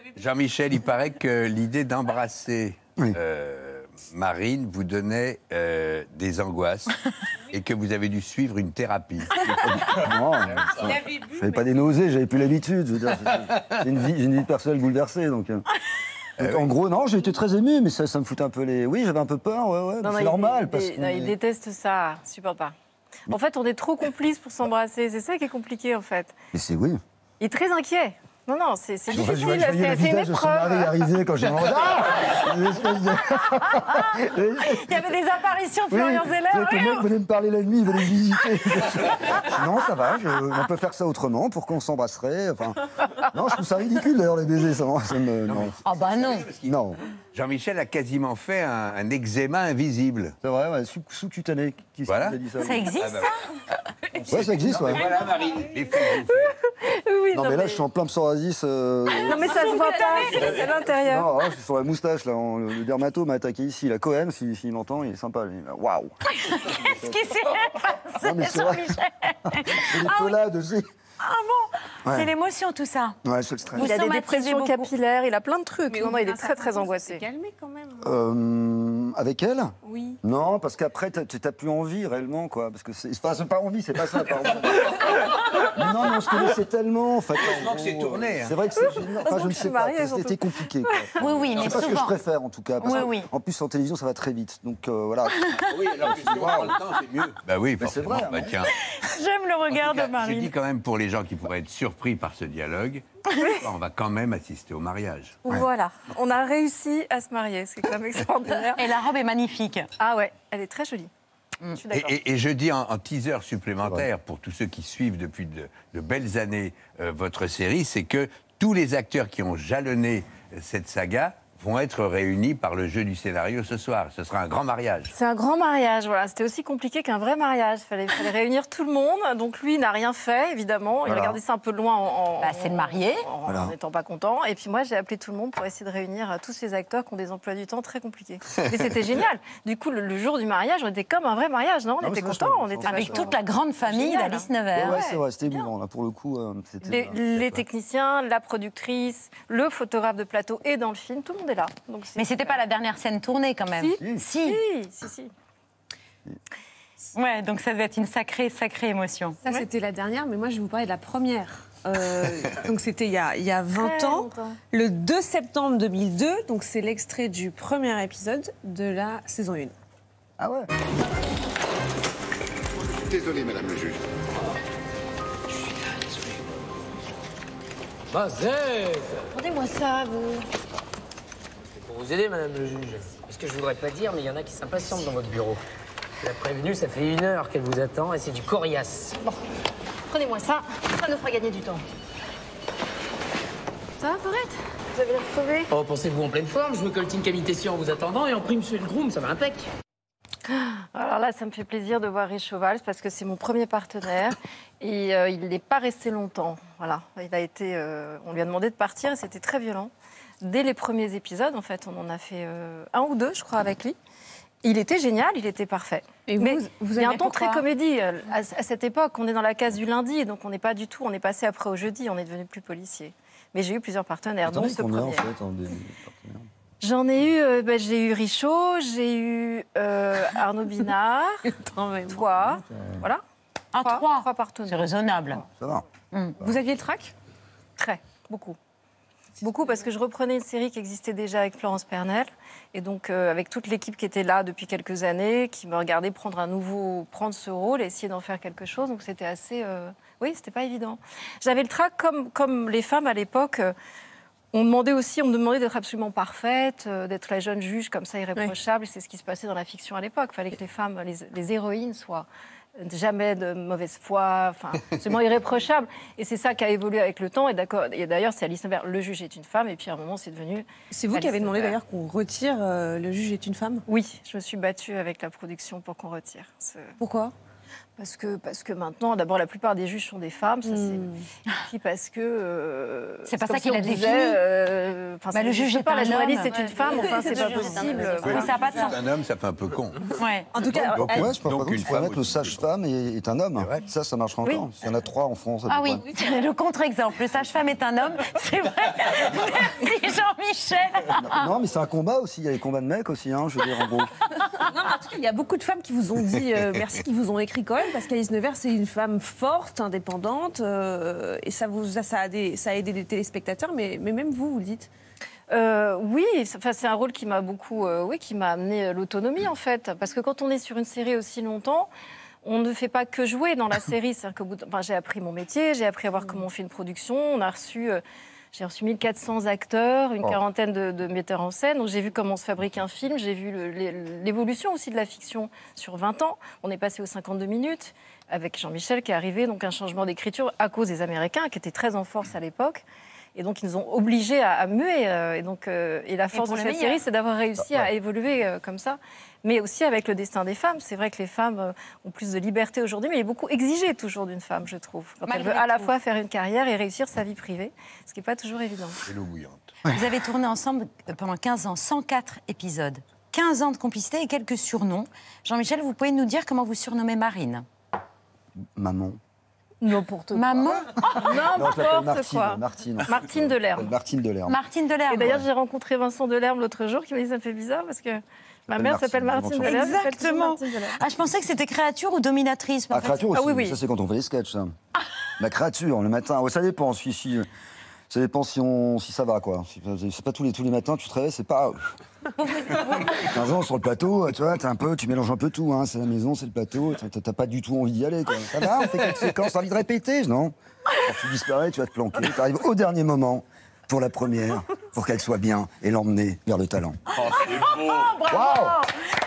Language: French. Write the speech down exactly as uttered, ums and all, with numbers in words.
Jean-Michel, il paraît que l'idée d'embrasser Oui. euh, Marine vous donnait euh, des angoisses et que vous avez dû suivre une thérapie. Non, j'avais pas des nausées, j'avais plus l'habitude. Je veux dire, j'ai une vie, j'ai une vie personnelle bouleversée, donc. euh, donc, en gros, non, j'ai été très ému, mais ça, ça me foutait un peu les. Oui, j'avais un peu peur, ouais, ouais. Non, non, C'est il- normal il, parce il, que. non, il déteste ça, il supporte pas. En fait, on est trop complices pour s'embrasser, c'est ça qui est compliqué en fait. Mais c'est oui. Il est très inquiet. Non, non, c'est c'est En fait, je difficile, voyais- je voyais c'est le c'est une visage de son mari épreuve. arriver quand j'ai mangé. Ah Une espèce de. Il y avait des apparitions de Oui, Florian c'est Zeller. vrai que le mec venait me parler la nuit, il venait me visiter. Non, ça va, je- on peut faire ça autrement, pourquoi on s'embrasserait enfin, non, je trouve ça ridicule d'ailleurs les baisers, ça, ça me... Non, Ah bah non. non. Jean-Michel a quasiment fait un, un eczéma invisible. C'est vrai, ouais, sous- sous-cutané. Qui Voilà. qui a dit ça Ça existe, Ah bah, Ouais, ça existe, ouais. Voilà, Marine, les faits que vous faites. Oui, Non, mais là, je suis en plein psoriasis. Euh... Non, mais ça se voit pas, c'est à l'intérieur. Non, là, je suis sur la moustache, là. on- Le, le dermato m'a attaqué ici. La Cohen, s'il s'il m'entend, il est sympa. lui. Waouh! Qu'est-ce qui s'est passé, Non, mais c'est vrai. Jean-Michel? C'est les pelades aussi. Ah bon Ouais. C'est l'émotion, tout ça. Ouais, c'est le stress. Il a des somatisez dépressions beaucoup. capillaires, il a plein de trucs. Mais non, au non, il bout est d'un très, certain très temps, angoissé. c'est calmé quand même. Euh, avec elle? Oui. Non, parce qu'après, t'as t'as plus envie réellement, quoi. Parce que c'est. Enfin, c'est pas envie, c'est pas ça, pardon. Mais non, non, je connaissais tellement. En fait, Heureusement en que c'est gros, tourné, hein. C'est vrai que c'est génial. Enfin, Heureusement je ne que je sais suis pas. mariée, C'était surtout. compliqué, quoi. Oui, oui, mais C'est pas ce que je souvent. préfère, en tout cas. Parce Oui, que, oui. En plus, en télévision, ça va très vite. Donc, euh, voilà. Oui, alors que si on prend le temps, c'est mieux. Bah oui, Mais c'est forcément. vrai, Bah, hein. tiens. J'aime le regard En tout cas, de Marine. Je dis quand même pour les gens qui pourraient être surpris par ce dialogue, on va quand même assister au mariage. Voilà, on a réussi à se marier, c'est quand même extraordinaire. Et la robe est magnifique. Ah ouais, elle est très jolie. Je suis Et, d'accord. et- et je dis en, en teaser supplémentaire pour tous ceux qui suivent depuis de, de belles années euh, votre série, c'est que tous les acteurs qui ont jalonné euh, cette saga vont être réunis par le jeu du scénario ce soir. Ce sera un grand mariage. C'est un grand mariage, voilà. C'était aussi compliqué qu'un vrai mariage. Il fallait, fallait réunir tout le monde. Donc lui, il n'a rien fait, évidemment. Il Voilà. regardait ça un peu de loin en, en- Bah, c'est le marié. en- Voilà. en n'étant pas content. Et puis moi, j'ai appelé tout le monde pour essayer de réunir euh, tous ces acteurs qui ont des emplois du temps très compliqués. Et c'était génial. Du coup, le, le jour du mariage, on était comme un vrai mariage, non On Non, mais était c'est contents. vachement- On était c'est Avec vachement- toute la grande famille Génial, d'Alice Ouais, Nevers. ouais, c'est vrai, c'était émouvant. Là, pour le coup, euh, c'était. Les, euh, les techniciens, la productrice, le photographe de plateau et dans le film, tout le monde est là. Donc c'est Mais c'était pas la dernière scène tournée quand même. Si. Si. Si, si, si. Ouais, donc ça devait être une sacrée, sacrée émotion. Ça, c'était la dernière, mais moi, je vais vous parler de la première. Euh, donc, c'était il y a, il y a vingt Très ans, longtemps. le deux septembre deux mille deux. Donc, c'est l'extrait du premier épisode de la saison un. Ah ouais. Désolé, madame le juge. Mazette! Rendez-moi ça, vous. C'est pour vous aider, madame le juge. Parce que je voudrais pas dire, mais il y en a qui s'impatientent dans votre bureau. La prévenue, ça fait une heure qu'elle vous attend et c'est du coriace. Bon, prenez-moi ça, ça nous fera gagner du temps. Ça va, Forette? Vous avez l'air crevé? Oh, pensez-vous en pleine forme? Je me colle une qualité en vous attendant et en prime sur le groom, ça va impec. Alors là, ça me fait plaisir de voir Riche Valls parce que c'est mon premier partenaire et euh, il n'est pas resté longtemps. Voilà, il a été, euh, on lui a demandé de partir et c'était très violent. Dès les premiers épisodes, en fait, on en a fait euh, un ou deux, je crois, avec lui. Il était génial, il était parfait. Et vous, Mais vous il y a un aimez ton pourquoi très comédie. À, à cette époque, on est dans la case du lundi, donc on n'est pas du tout, on est passé après au jeudi, on est devenu plus policier. Mais j'ai eu plusieurs partenaires, T'en dont as ce combien, en premier. fait, en des partenaires? J'en ai eu, euh, ben, j'ai eu Richaud, j'ai eu euh, Arnaud Binard, Quand même. toi, voilà. Un Trois, trois. trois C'est partenaires. raisonnable. Ça va. Vous aviez le trac? Très, beaucoup. Beaucoup parce que je reprenais une série qui existait déjà avec Florence Pernel et donc euh, avec toute l'équipe qui était là depuis quelques années, qui me regardait prendre un nouveau, prendre ce rôle et essayer d'en faire quelque chose. Donc c'était assez, euh, oui, c'était pas évident. J'avais le trac comme comme les femmes à l'époque. euh, On demandait aussi, on me demandait d'être absolument parfaite, euh, d'être la jeune juge comme ça irréprochable. Et c'est ce qui se passait dans la fiction à l'époque. Il fallait que les femmes, les, les héroïnes soient jamais de mauvaise foi, enfin, absolument irréprochables. Et c'est ça qui a évolué avec le temps. Et, d'accord, et d'ailleurs, c'est Alice Nevers, le juge est une femme. Et puis à un moment, c'est devenu... C'est vous qui Alice avez demandé Nevers. d'ailleurs qu'on retire euh, Le juge est une femme? Oui, je me suis battue avec la production pour qu'on retire. ce- Pourquoi? Parce que, parce que maintenant, d'abord, la plupart des juges sont des femmes. Ça, c'est... Hmm. Et puis parce que... euh, C'est pas comme ça si qu'il on a disait, défini. euh, enfin, Bah, ça le n'existe juge est pas, la un journaliste homme. c'est une femme, enfin, c'est pas possible. Oui, ça n'a pas de sens. Un homme, ça fait un peu con. Ouais. En tout cas, Donc, elle- Ouais, je peux donc pas une je pourrais femme mettre le aussi. sage-femme est, est un homme. C'est vrai. Ça, ça marchera Oui. encore. Il y en a trois en France. à Ah peu oui, près. le contre-exemple. Le sage-femme est un homme, c'est vrai. Merci Non, mais c'est un combat aussi. Il y a les combats de mecs aussi, hein, je veux dire, en gros. Non, mais en tout cas, il y a beaucoup de femmes qui vous ont dit euh, merci, qui vous ont écrit quand même, parce qu'Alice Nevers, c'est une femme forte, indépendante, euh, et ça, vous, ça, ça, a des, ça a aidé les téléspectateurs, mais, mais même vous, vous le dites. Euh, oui, enfin, c'est un rôle qui m'a beaucoup, euh, oui, qui m'a amené l'autonomie en fait, parce que quand on est sur une série aussi longtemps, on ne fait pas que jouer dans la série. C'est-à-dire qu'au bout de... enfin, j'ai appris mon métier, j'ai appris à voir comment on fait une production. On a reçu, euh, j'ai reçu mille quatre cents acteurs, une Oh. quarantaine de, de metteurs en scène. Donc j'ai vu comment se fabrique un film, j'ai vu le- l'é- l'évolution aussi de la fiction sur vingt ans. On est passé aux cinquante-deux minutes avec Jean-Michel qui est arrivé, donc un changement d'écriture à cause des Américains qui étaient très en force à l'époque. Et donc, ils nous ont obligés à, à muer. euh, et, donc, euh, et la force pour de le cette meilleur. série, c'est d'avoir réussi à évoluer euh, comme ça. Mais aussi avec le destin des femmes. C'est vrai que les femmes euh, ont plus de liberté aujourd'hui, mais il est beaucoup exigé toujours d'une femme, je trouve. Quand Malgré elle veut à la tout. fois faire une carrière et réussir sa vie privée, ce qui n'est pas toujours évident. C'est l'eau bouillante. Vous avez tourné ensemble pendant quinze ans, cent quatre épisodes. quinze ans de complicité et quelques surnoms. Jean-Michel, vous pouvez nous dire comment vous surnommez Marine? Maman. N'importe quoi. Maman? Non, je l'appelle N'importe Martine. quoi. Martine. Martine Delerme. Martine Delerme. Martine Delerme. Et d'ailleurs, j'ai rencontré Vincent Delerme l'autre jour qui m'a dit ça me fait bizarre parce que ma mère s'appelle Martine, Martine Martine. Delerme. elle s'appelle toujours Exactement. Martine Delerme. Ah, je pensais que c'était créature ou dominatrice. mais en Ah, fait, créature aussi. Ah oui, oui. Ça, c'est quand on fait les sketchs, ça. La créature, le matin. Ouais, ça dépend. Si, si, ça dépend si, on, si ça va, quoi. Si- C'est pas tous les, tous les matins, tu te réveilles, c'est pas. quinze ans sur le plateau, tu vois, t'es un peu, tu mélanges un peu tout. Hein. C'est la maison, c'est le plateau. t'as- T'as pas du tout envie d'y aller, quoi. Ça va, on fait quelques séquences, t'as envie de répéter, non? Alors, tu disparais, tu vas te planquer. T'arrives au dernier moment pour la première, pour qu'elle soit bien et l'emmener vers le talent. Oh, c'est beau. Waouh!